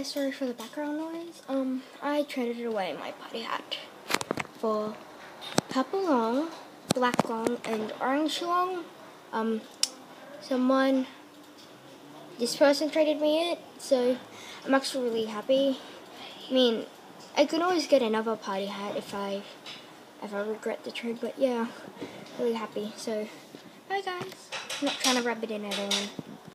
guys, sorry for the background noise. I traded away my party hat for purple long, black long, and orange long. This person traded me it, so I'm actually really happy. I mean, I could always get another party hat if I regret the trade, but yeah, really happy. So, bye guys. I'm not trying to rub it in everyone.